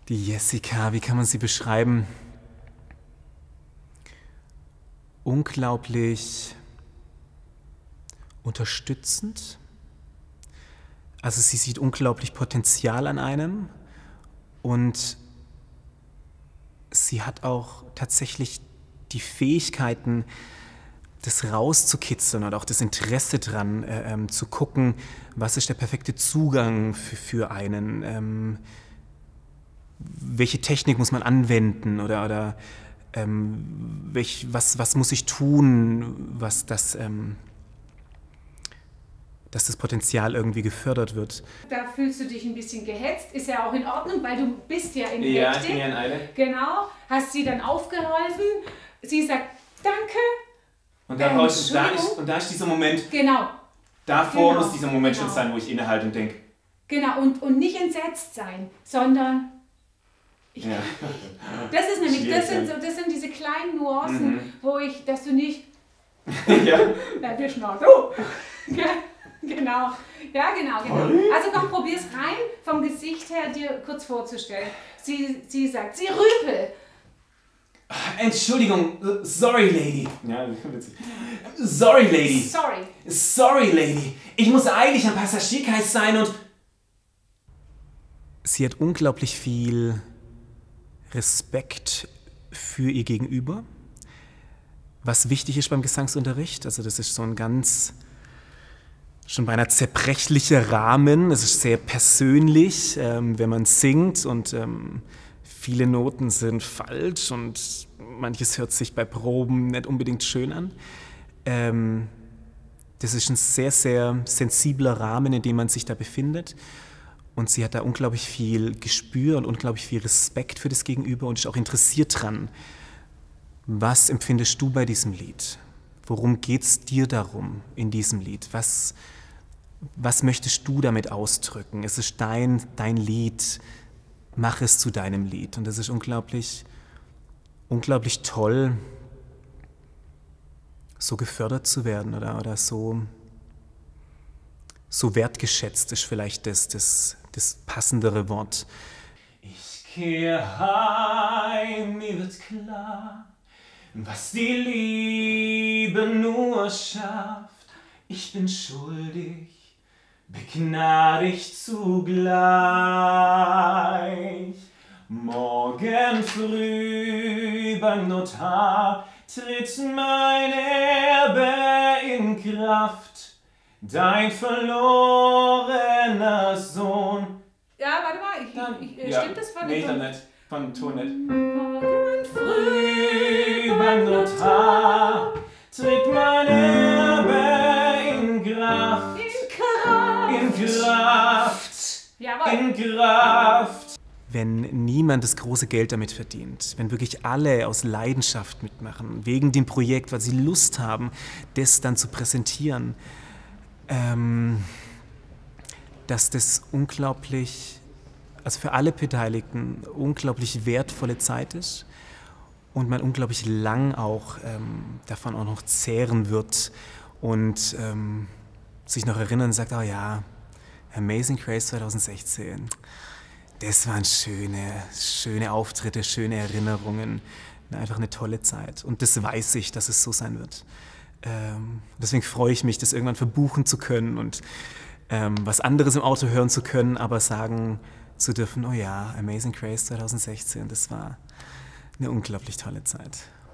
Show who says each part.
Speaker 1: Die Jessica, wie kann man sie beschreiben? Unglaublich unterstützend. Also sie sieht unglaublich Potenzial an einem und sie hat auch tatsächlich die Fähigkeiten, das rauszukitzeln und auch das Interesse dran, zu gucken, was ist der perfekte Zugang für einen, welche Technik muss man anwenden oder was muss ich tun, dass das Potenzial irgendwie gefördert wird.
Speaker 2: Da fühlst du dich ein bisschen gehetzt, ist ja auch in Ordnung, weil du bist ja in Hektik.
Speaker 1: Ja, ich bin ja in Eile.
Speaker 2: Genau, hast sie dann aufgeholfen, sie sagt Danke.
Speaker 1: Und da ist dieser Moment,
Speaker 2: genau.
Speaker 1: davor muss dieser Moment schon sein, wo ich innehalte und denke.
Speaker 2: Genau, und nicht entsetzt sein, sondern
Speaker 1: Ja.
Speaker 2: das ist nämlich, das sind diese kleinen Nuancen, dass du nicht
Speaker 1: Ja.
Speaker 2: bleib dir Schnauze. Oh. Genau. Ja, genau. Also komm, probier's rein, vom Gesicht her dir kurz vorzustellen. Sie sagt, sie rüpel.
Speaker 1: Entschuldigung, sorry, Lady. Ja, witzig. Sorry, Lady. Sorry, Lady. Ich muss eilig am Passagierkreis sein und... Sie hat unglaublich viel Respekt für ihr Gegenüber, was wichtig ist beim Gesangsunterricht. Also das ist so ein ganz... schon beinahe zerbrechlicher Rahmen. Es ist sehr persönlich, wenn man singt und viele Noten sind falsch und manches hört sich bei Proben nicht unbedingt schön an. Das ist ein sehr, sehr sensibler Rahmen, in dem man sich da befindet. Und sie hat da unglaublich viel Gespür und unglaublich viel Respekt für das Gegenüber und ist auch interessiert dran. Was empfindest du bei diesem Lied? Worum geht es dir darum in diesem Lied? Was möchtest du damit ausdrücken? Es ist dein Lied, mach es zu deinem Lied. Und das ist unglaublich toll, so gefördert zu werden oder so wertgeschätzt ist vielleicht das passendere Wort. Ich kehre heim, mir wird klar, was die Liebe nur schafft. Ich bin schuldig, begnadigt zugleich. Morgen früh beim Notar tritt mein Erbe in Kraft. Dein verlorener Sohn.
Speaker 2: Ja, warte mal, stimmt das von
Speaker 1: Nee, dann nicht. Von Ton nicht.
Speaker 2: Morgen
Speaker 1: Früh beim Notar tritt mein Erbe in Kraft. In Kraft.
Speaker 2: Jawohl.
Speaker 1: In Kraft. Wenn niemand das große Geld damit verdient, wenn wirklich alle aus Leidenschaft mitmachen, wegen dem Projekt, weil sie Lust haben, das dann zu präsentieren, dass das unglaublich, also für alle Beteiligten, unglaublich wertvolle Zeit ist und man unglaublich lang auch davon auch noch zehren wird und sich noch erinnern und sagt, oh ja, Amazing Grace 2016, das waren schöne Auftritte, schöne Erinnerungen, einfach eine tolle Zeit. Und das weiß ich, dass es so sein wird. Deswegen freue ich mich, das irgendwann verbuchen zu können und was anderes im Auto hören zu können, aber sagen zu dürfen, oh ja, Amazing Grace 2016, das war eine unglaublich tolle Zeit.